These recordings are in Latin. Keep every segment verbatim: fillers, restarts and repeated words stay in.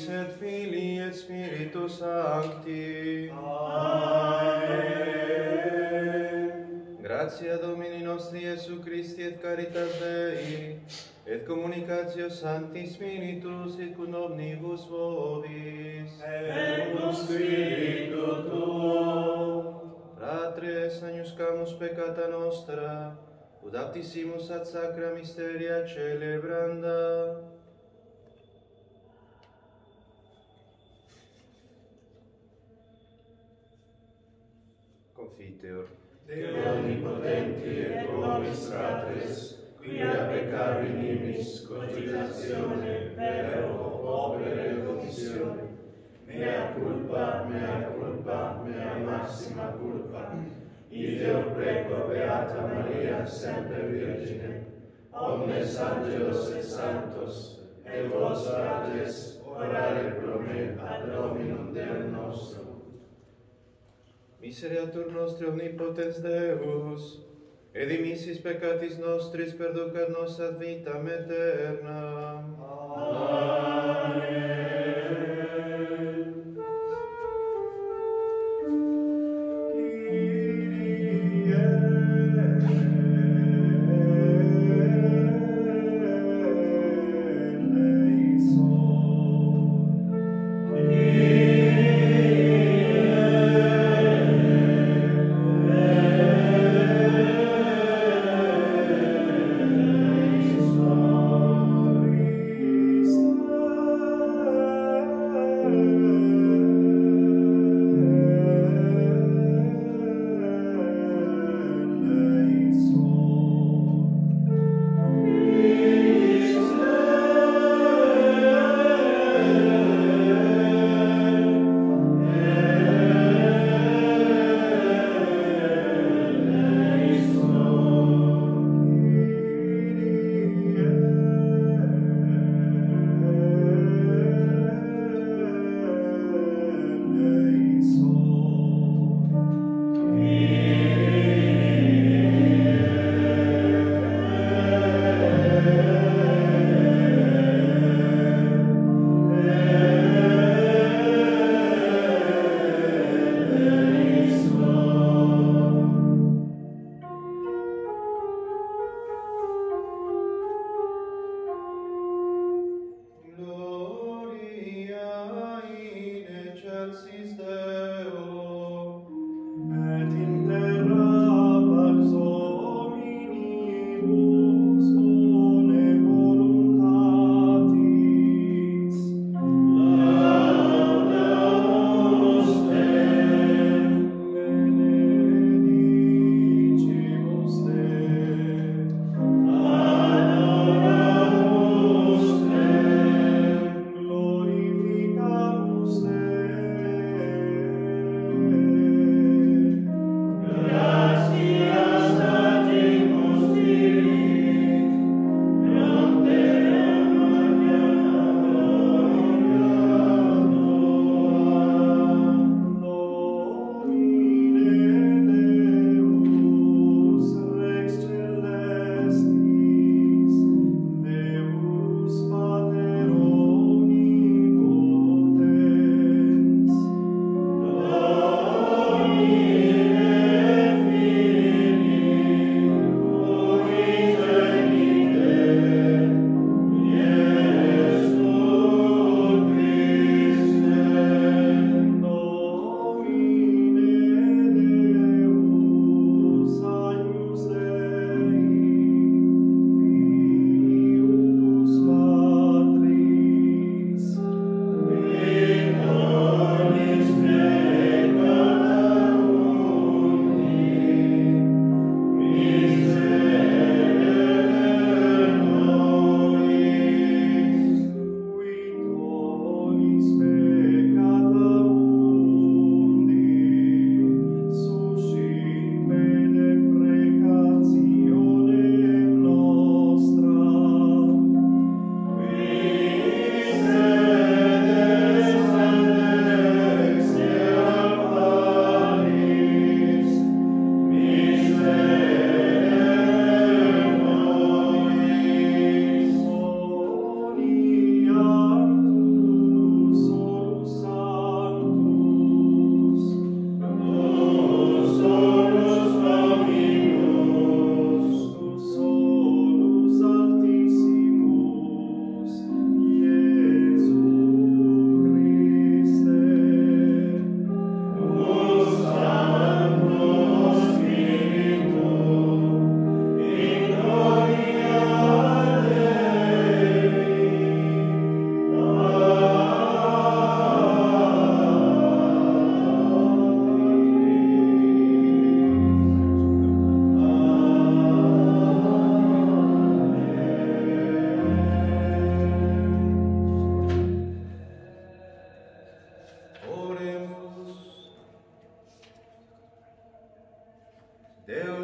Patris et Filii et Spiritus Sancti. Amen. Gratia Domini nostri Iesu Christi et caritas Dei, et communicatio Sancti Spiritus et cum omnibus vobis. Et cum spiritu tuo. Fratres, agnoscamus peccata nostra, ut aptissimus ad sacra mysteria celebranda. Confiteor. Deo omnipotenti et vobis fratres, quia peccavi nimis cogitatione, verbo, opere et omissione, mea culpa, mea culpa, mea maxima culpa. Ideo preco Beata Maria, semper Virgine, omnes angelos et sanctos, et vos fratres, orare pro me ad Dominum Deum nostrum. Misereatur nostri omnipotens Deus, et dimissis peccatis nostris perducat nos ad vitam aeterna. Amen. Christ.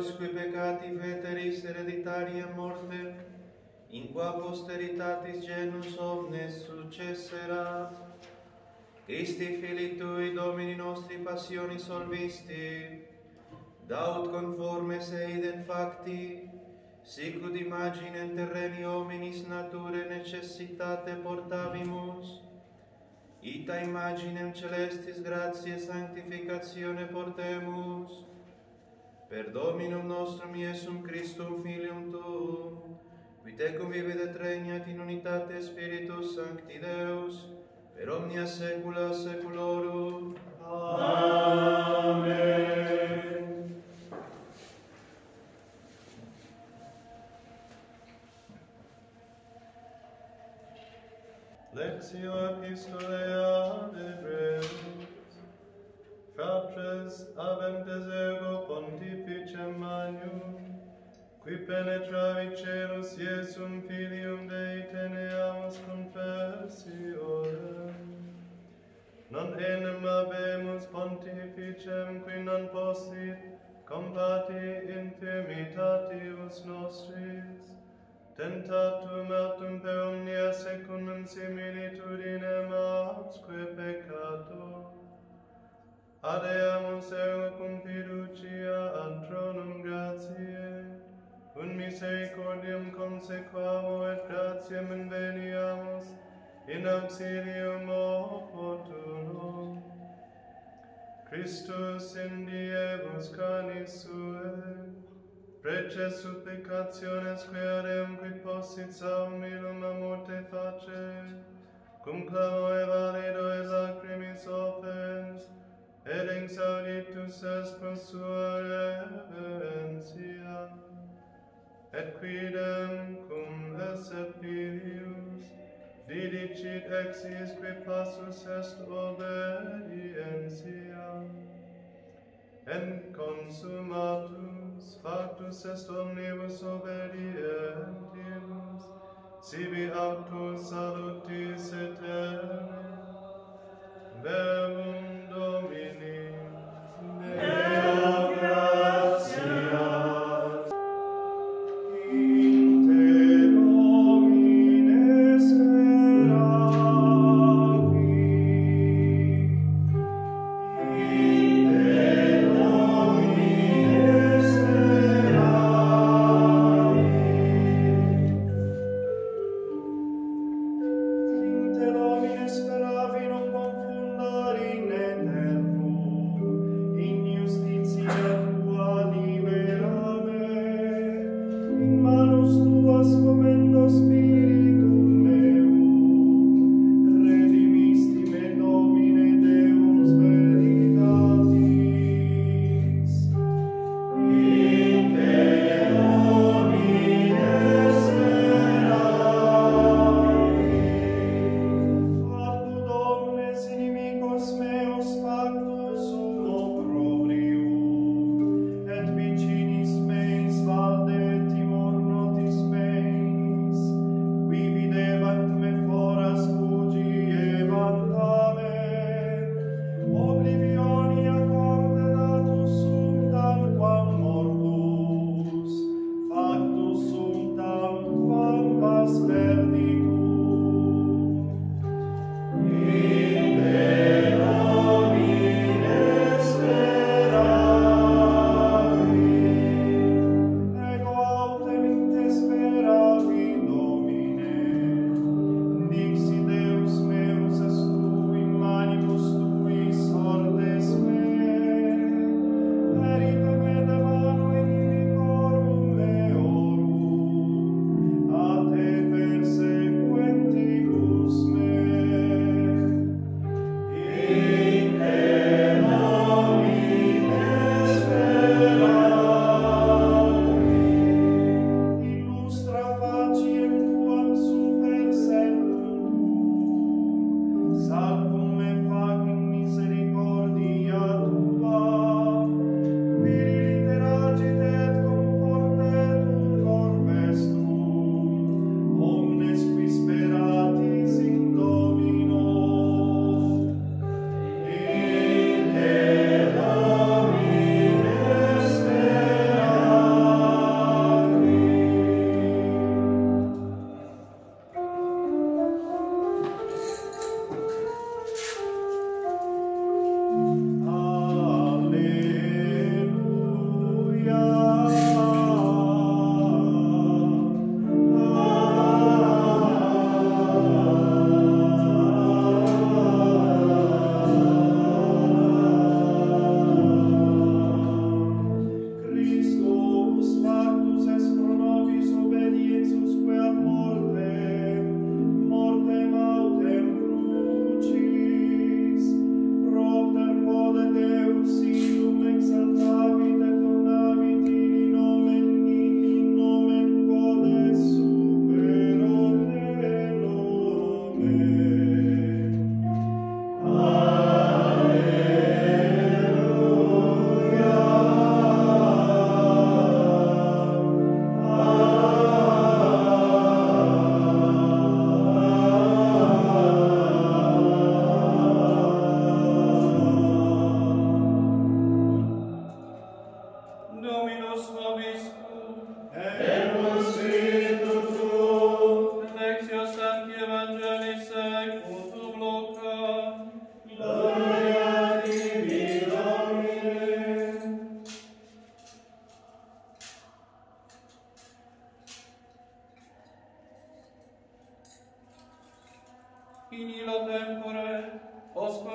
Deus, qui peccati veteris hereditaria morte, in qua posteritatis genus omnes successerat, Christi Filii Tui, Domini nostri passioni solvisti, daut conformes eidem facti, sic ud imaginem terreni hominis nature necessitate portavimus, ita imaginem celestis gratiae sanctificatione portemus, per Dominum nostrum Iesum Christum Filium Tuum, qui tecum vivit et regnat in unitate Spiritus Sancti Deus, per omnia saecula saeculorum. Amen. Lectio Epistolea de Hebreus. Fratres, aventes ego pontificem magnum, qui penetravit celus Iesum Filium Dei teneamus confessione. Non enim habemus pontificem qui non possit compati infirmitatius nostris, tentatum autum per omnia secundum similitudinem absque peccato. Adeamus ergo cum fiducia ad tronum gratiae, un misericordium consequamo et gratiam inveniamus in auxilium opportunum. Christus in diebus canis sue, preces supplicationes queadem qui possit saumilum a morte face, cum clamo e valido et lacrimis offens, et exauditus est pro sua reverencia. Et quidem cum esset Filius, didicit exis qui passus est obediencia. En consumatus factus est omnibus obedientibus, sibi autus salutis aeterni. Verbum Domini. Deo gratias. In te Domine speravi. In te Domine speravi. In te Domine speravi, non confundari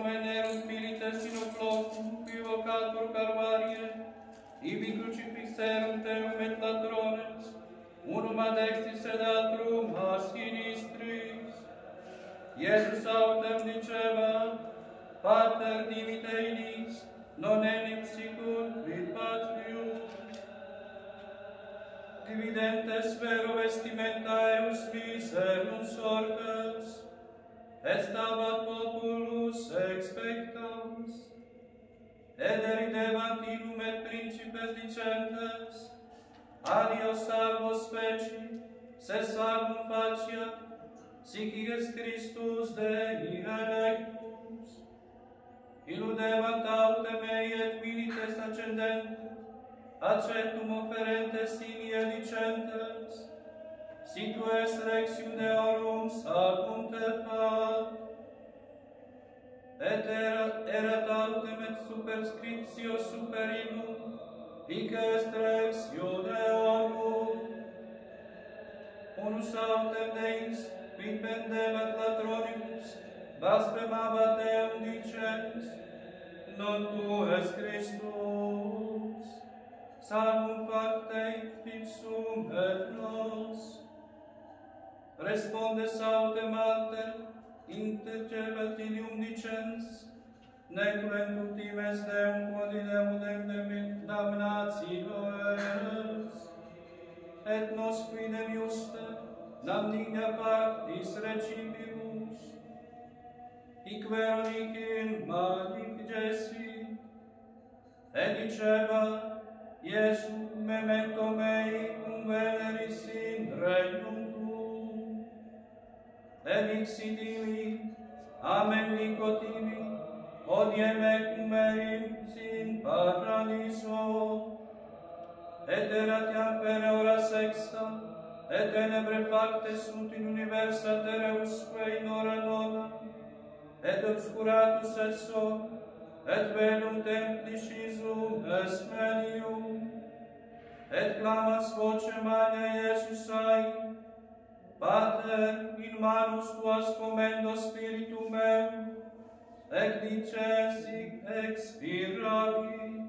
nomen erunt milites in oblocum, qui vocatur Calvarie, ibi crucifixerunt Deum et ladrones, unum ad extris et altrum a sinistris. Iesus autem diceva, Pater dimite illis, non enim sicut quid patrium. Dividentes vero vestimenta eus miserunt sortes, et stabat populus expectans, et eridebant illum et principes dicentes, adios salvo speci, se salvum faciat, sic est Christus Dei electus. Illudebant autem ei et milites accendentes, acetum offerentes inie dicentes, si tu es rexium deorum salvum te fat. Et erat, erat autem et superscriptio super illum, hic est rexio deorum. Unus autem Deis, quid pendebat ladronibus, blasphemabat Deum dicens, non tu es Christus, salvum facte ipsum et nos. Respondes autem alter, intercebet ilium dicens, necrem utimes Deum quod idem damnatio est, et nos quidem iusta, damnigia pactis recipibus, hic vero nicil magic gesit, et diceva, Iesu memento mei cum veneris in regnum tuum, et dixit illi, amen dico tibi, hodie me cum erim in paradiso. Et erat iam per ora sexta, et tenebre facte sunt in universa terreusque in hora nona, et obscuratus et sol, et velum templiscisum est medium, et clamas vocem Maria Iesus ai, Pater, in manus tuas commendo spiritum meum, ec dices sic expiravi.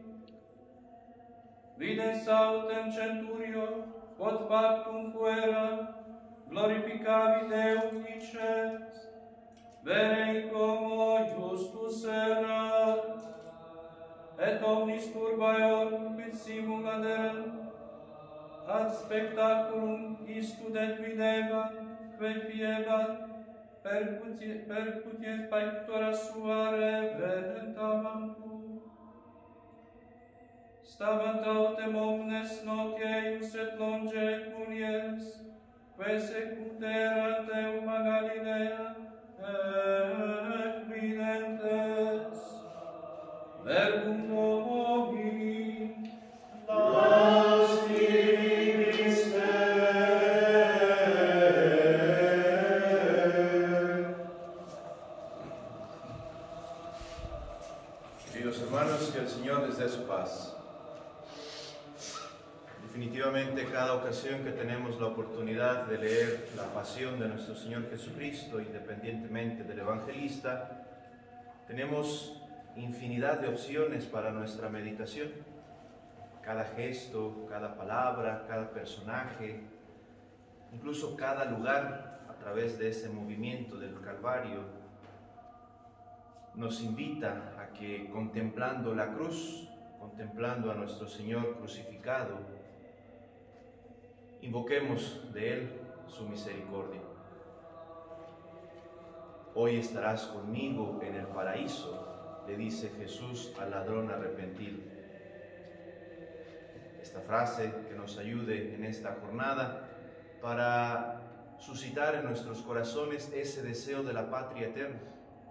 Videns autem centurio, quod pactum fuera, glorificavi Deum dicens, vere como justus erat, et omnis turbaeor quid simul aderant, ad spectaculum istudet videbat, que fiebat, percuties pectora sua reverentabantur. Stabant autem omnes notieius et longe mulieres, que secuterant Deum a Galilea, et videntes verbum Domini. Laus tibi Christe. Queridos hermanos, que el Señor les dé su paz. Definitivamente, cada ocasión que tenemos la oportunidad de leer la pasión de nuestro Señor Jesucristo, independientemente del evangelista, tenemos infinidad de opciones para nuestra meditación. Cada gesto, cada palabra, cada personaje, incluso cada lugar a través de ese movimiento del Calvario, nos invita a que, contemplando la cruz, contemplando a nuestro Señor crucificado, invoquemos de Él su misericordia. Hoy estarás conmigo en el paraíso, le dice Jesús al ladrón arrepentido. Esta frase que nos ayude en esta jornada para suscitar en nuestros corazones ese deseo de la patria eterna.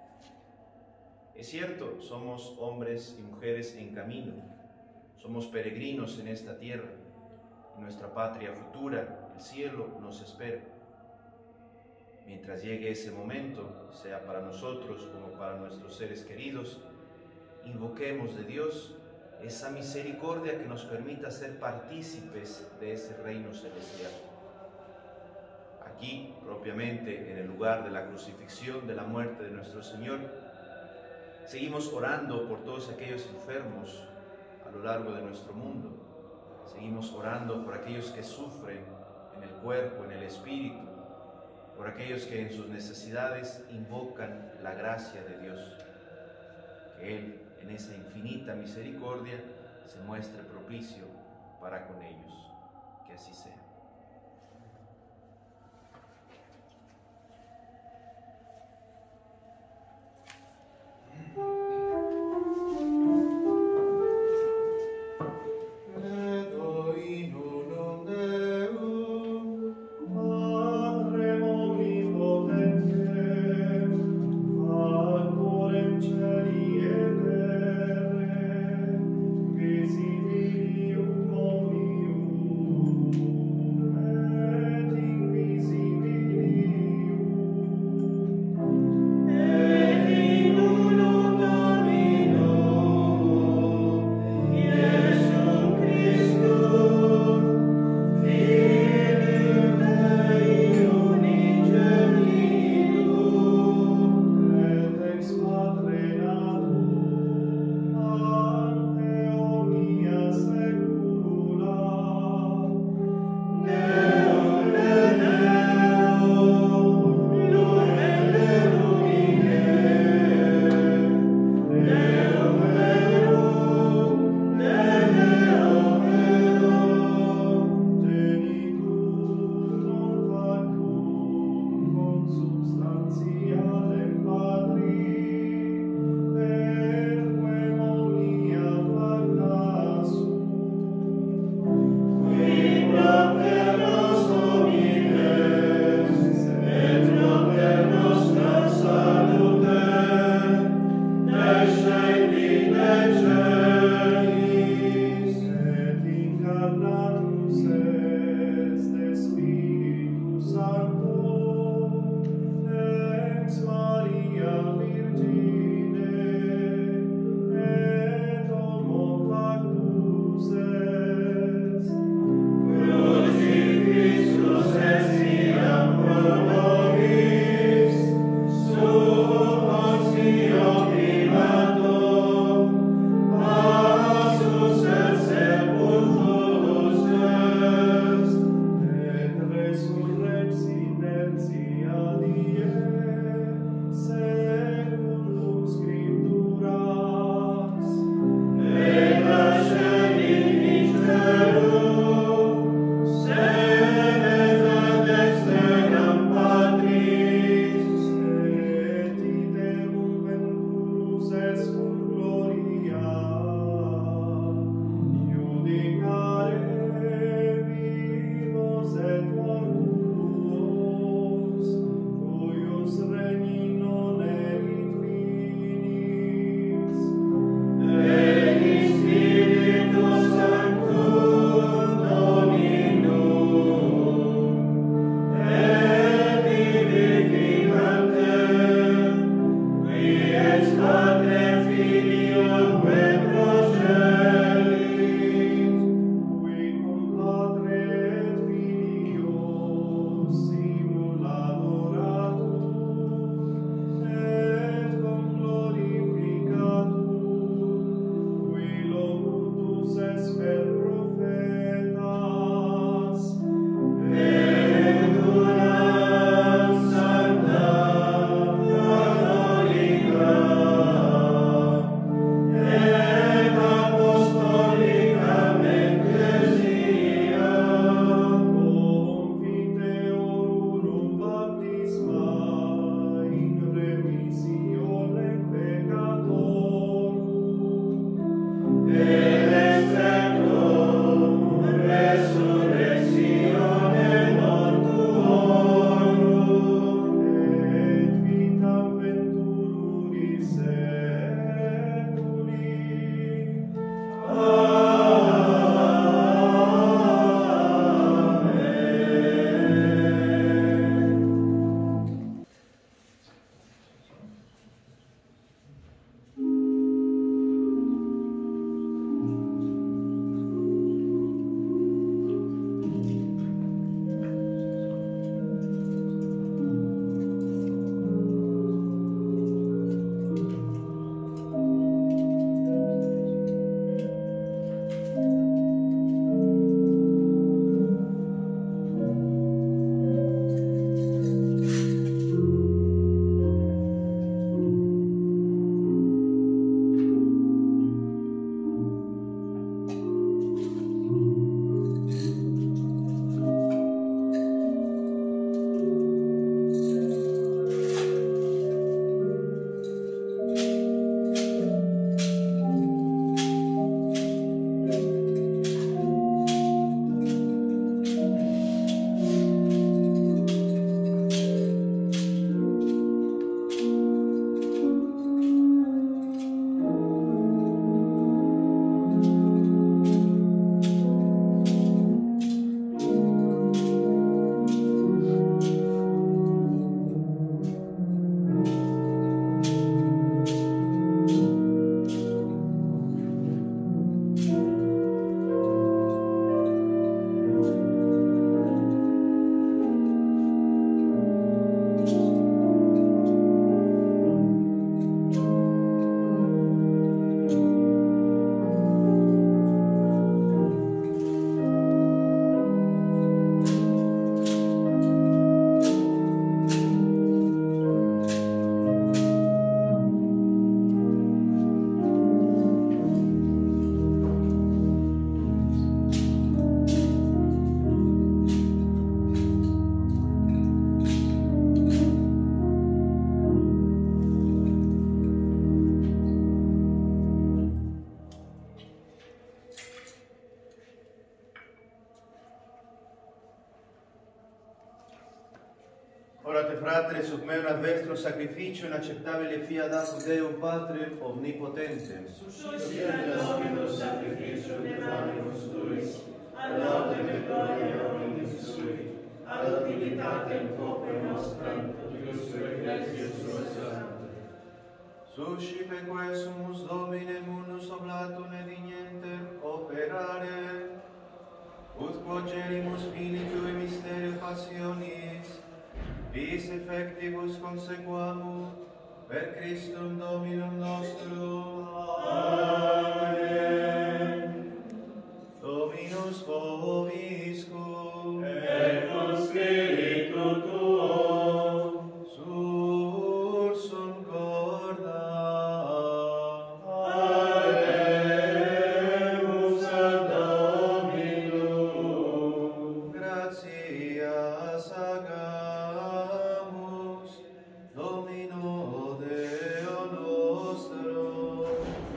Es cierto, somos hombres y mujeres en camino, somos peregrinos en esta tierra. Nuestra patria futura, el cielo, nos espera. Mientras llegue ese momento, sea para nosotros como para nuestros seres queridos, invoquemos de Dios esa misericordia que nos permita ser partícipes de ese reino celestial. Aquí, propiamente, en el lugar de la crucifixión, de la muerte de nuestro Señor, Seguimos orando por todos aquellos enfermos a lo largo de nuestro mundo. Seguimos orando por aquellos que sufren en el cuerpo, en el espíritu, por aquellos que en sus necesidades invocan la gracia de Dios. Que Él, en esa infinita misericordia, se muestre propicio para con ellos. Que así sea. Prima fratre, sub me un adverso sacrificio inaccettabile fiat datum Deum Patre omnipotente. Suscita Dominus sacrificium de manibus tuis, ad laudem et gloria omnis sui, ad utilitatem populi nostram, Deus ecclesia sua sancta. Suscipe quesumus Domine munus oblatum et ignenter operare, ut quod genimus Filii Tui mysterio passionis, vis effectibus consequamur, per Christum Dominum nostrum. Amen. Dominus vobiscum, Et cum spiritu tuo, sursum corda. Aeremus ad Dominum. Gratias agamus, Domino Deo nostro.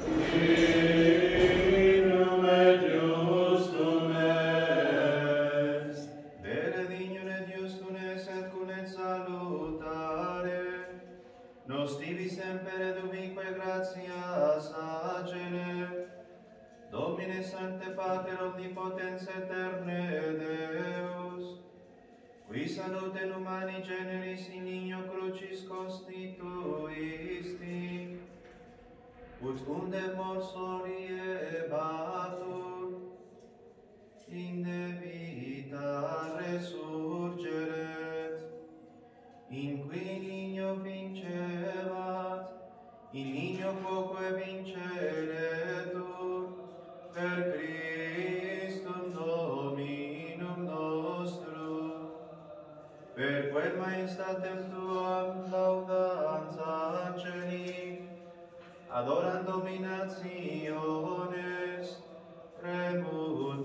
Dignum et justum est. Vere dignum et justum est et cum et salutare, nos tibi semper et ubique gratias agere, Domine Sancte Pater Omnipotens Eterne Deus, qui salutem humani generis in nigno crucis constituisti, ut unde morsorie batur, inde vita resurgeret, in qui nigno vincebat, in nigno quoque vinceretur, per Christum Dominum nostrum, per quel maestatem Tuam laudanza angeli, adorando dominationes, remut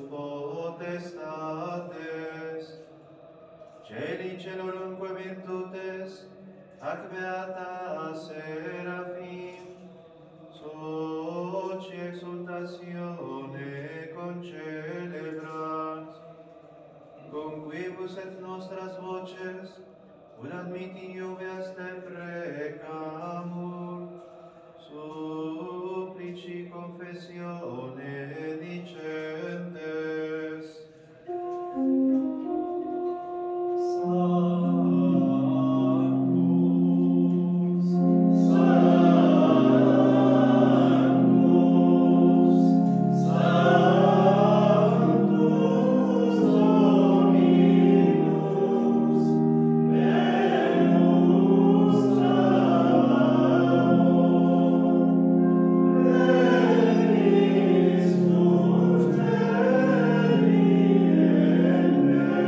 potestates, celi celorumque virtutes, ac beata seraphim, soci exultatione concelebrant, cum quibus et nostras voces, ut admiti iubeas te precamur, supplici confessione dicentes. Sanctus, Sanctus, Sanctus Dominus, Deus Sabaoth, Levis nunc terri et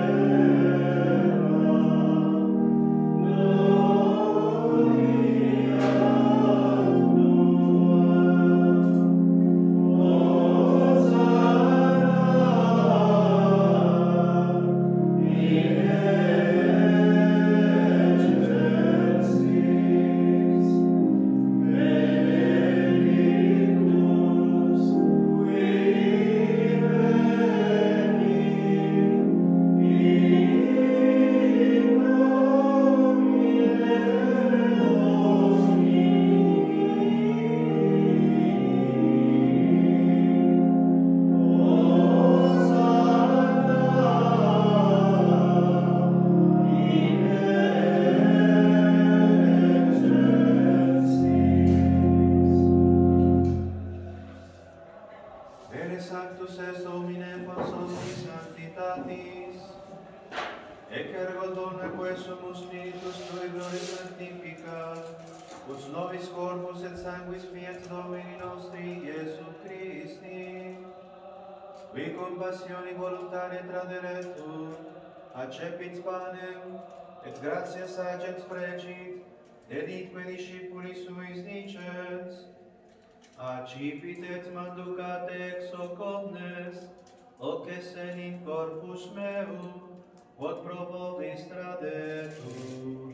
Vere sanctus est Domine quas omnis sanctitatis, ec ergo dona quesumus spiritus Tui gloria sanctificat, ut nobis corpus et sanguis fiat Domini nostri Iesu Christi, qui cum passioni voluntaria traderetur, accepit panem, et gratias agens pregit, deditque discipulis suis dicens, accipit et manducate ex hoc omnes, hoc essen in corpus meum, quod pro vobis tradetur.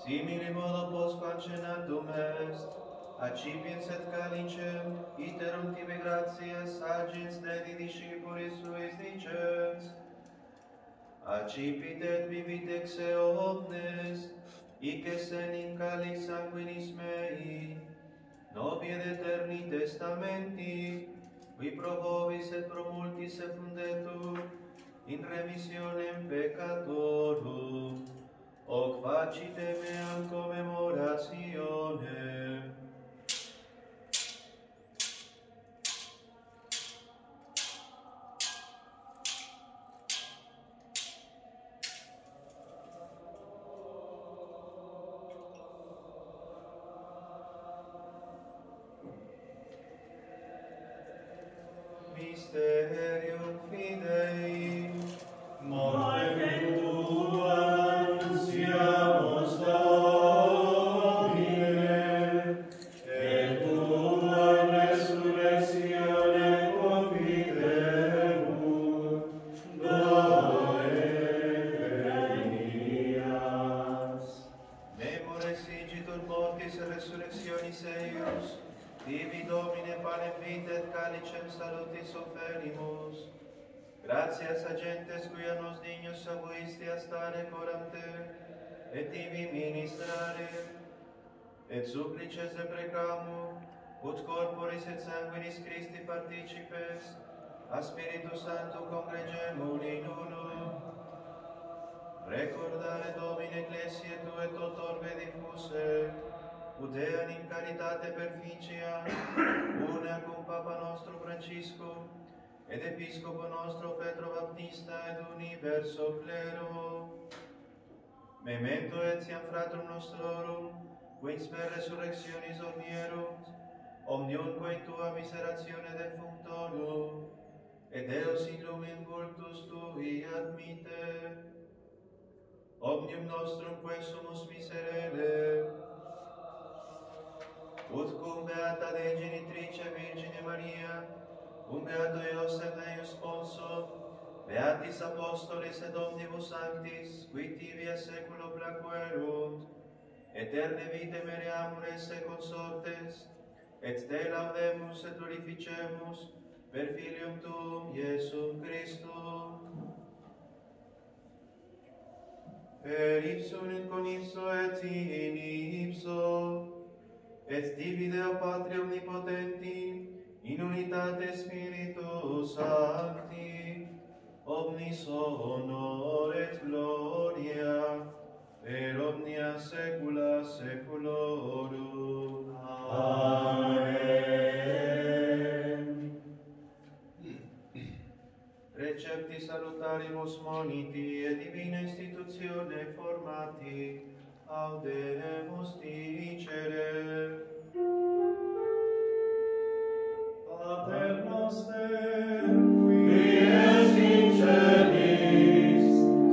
Simile modo postquam cenatum est, accipiens et calicem, iterum tibi gratias agens dedi discipulis suis dicens, accipit et vivit ex eo omnes, hic essen in calix sanguinis mei, novie et eterni testamenti, qui pro vobis et pro multis effundetur, in remissionem peccatorum, hoc facite meam commemorationem. Mysterium Fidei, mortem tuam annunciamus Domine, et tuam resurrectionem confitemur, Dore venias. memores igitur mortis et resurrectionis eius, tibi Domine panem vitae et calicem salutis offerimus. Gratias a gentes quia nos dignos abuisti a stare coram te, et tibi ministrare, et supplices deprecamur, ut corporis et sanguinis Christi participes, a Spiritu Sancto congregemur in uno. Recordare Domine Ecclesiae Tue tot orbe diffuse, ut ean in caritate perficia, una cum Papa nostro Francisco, ed Episcopo nostro Petro Baptista ed universo clero. Memento etiam fratrum nostrorum, qui per resurrectionis omnierunt, omniumque in Tua miseratione defunctorum, et Deus in lumen vultus Tui admite. Omnium nostrum que sumus miserere, ut cum beata Dei Genitrice Virgine Maria, cum beato Iosef eius sponso, beatis apostolis et omnibus sanctis, qui tibi a saeculo placuerunt, eterne vitae mereamur esse consortes, et te laudemus et glorificemus per Filium Tuum, Iesum Christum. Per ipsum in con ipso et in ipso, et tibi Deo Patria Omnipotenti, in unitate Spiritus Sancti, omnis honor et gloria, per omnia saecula saeculorum. Amen. Recepti salutaribus moniti et divina institutione formati, audemus dicere. Pater noster, Qui es in celis,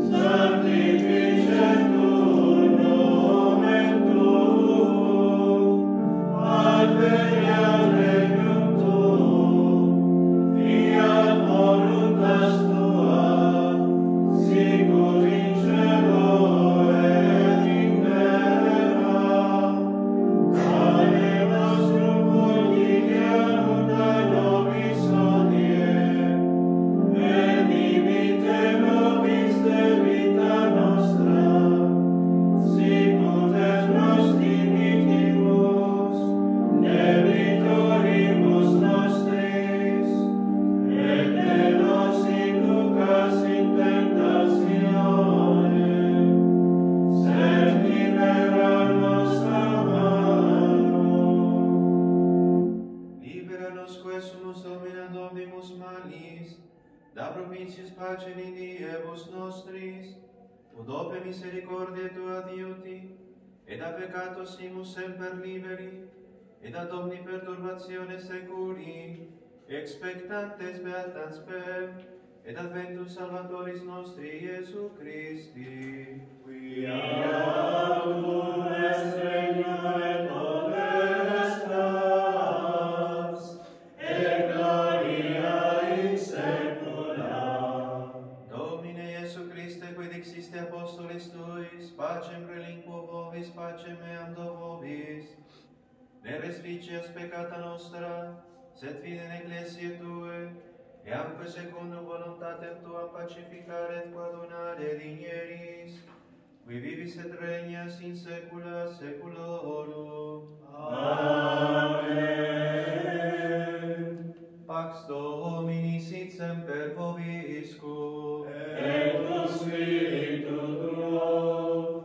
sanctificetur nomen tuum, adveniat regnum tuum, fiat voluntas tua, sicut in cielo et in terra. Pane nostrum quotidianum da nobis hodie, et dimitte nobis debita nostra, sicut et nos dimittimus debitoribus nostris, et ne nos inducas in tentationem, sed libera nos a malo. Libera-nos que sumus Domine ad omnibus malis, da propitius pacem in diebus nostris, ut ope misericordiae Tua adiuti, et a peccato simus semper liberi, et ad omni perturbatione securi, expectantes beatam spem, et adventum Salvatoris nostri Iesu Christi. Quia est regnum et potestas, et gloria in saecula. Domine Iesu Christe, quid existe apostolis Tuis, pacem relinquo vobis, ne restrictias peccata nostra, sed fide in ecclesiae Tue, e amque secundum voluntatem Tuam pacificare et coadunare digneris, qui vivis et regnas in saecula saeculorum. Amen. Pax Domini sit semper vobiscum. Et cum spiritu tuo.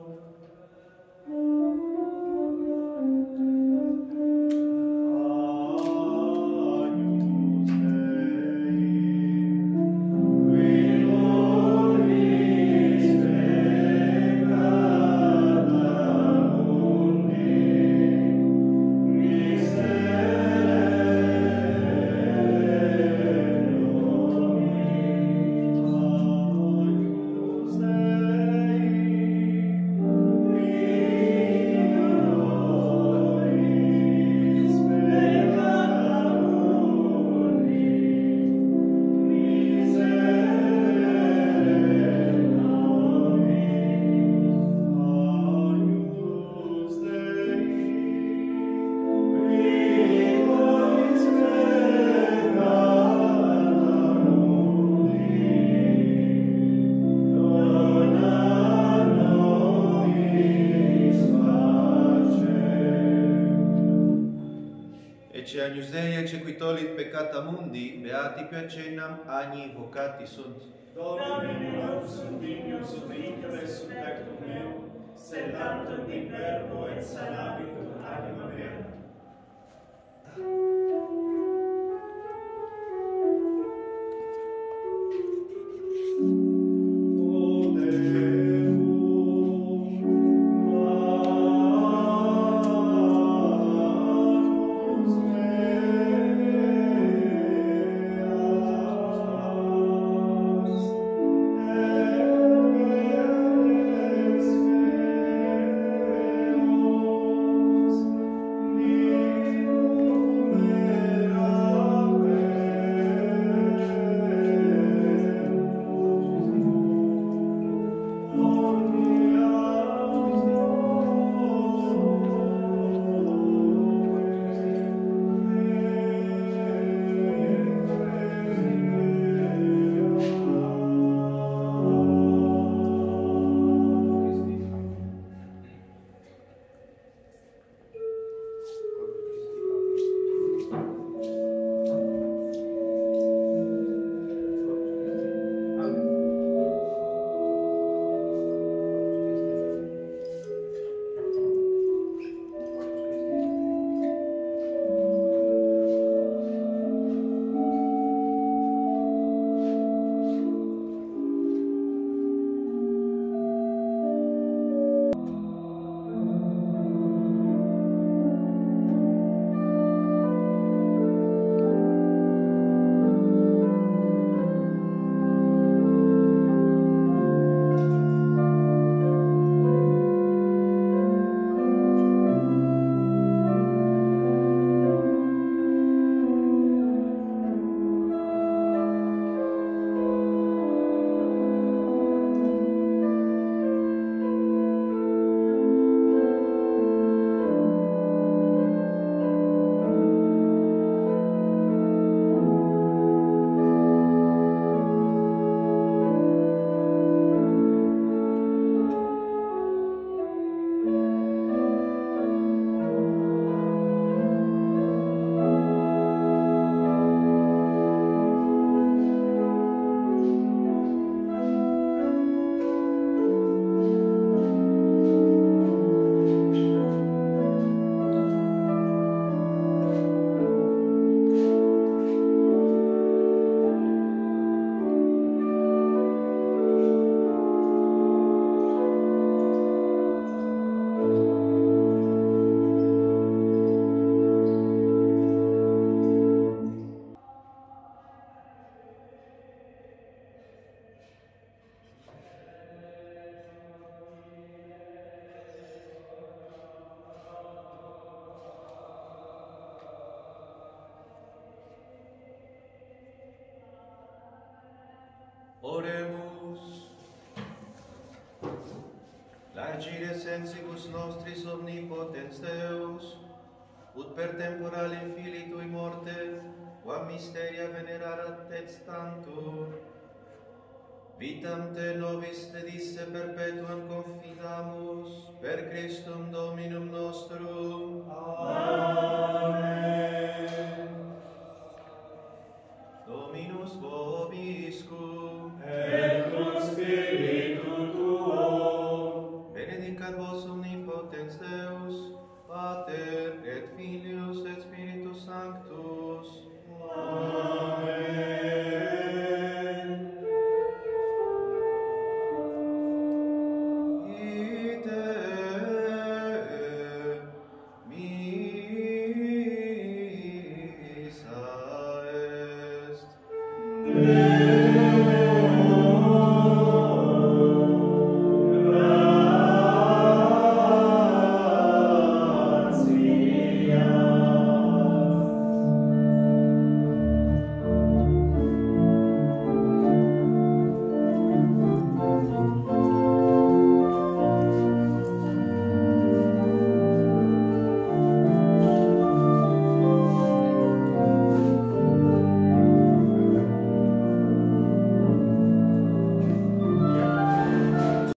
Ecce agnus Dei, ecce qui tollit peccata mundi, beati qui accennam, agni vocati sunt. Domine non sum dignus subicere sub tectum meum, sed tantum in verbo et sanabitur anima mea. Oremus. Largire sensibus nostris omnipotens Deus, ut per temporale filitui morte, quam mysteria venerarat et tantum, vitam te nobis te disse perpetuam confidamus, per Christum Dominum nostrum. Amen. Dominus vobiscum, Et cum spiritu tuo, benedicat vos omnipotens Deus, Pater et Filius et Spiritus Sanctus. Amen.